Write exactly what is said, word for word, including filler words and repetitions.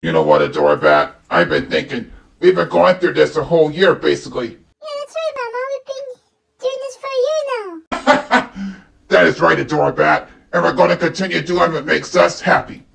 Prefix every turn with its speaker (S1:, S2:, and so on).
S1: You know what, Adorabat? I've been thinking, we've been going through this a whole year, basically.
S2: Yeah, that's right, Mao Mao. We've been doing this for a year now.
S1: That is right, Adorabat. And we're going to continue doing what makes us happy.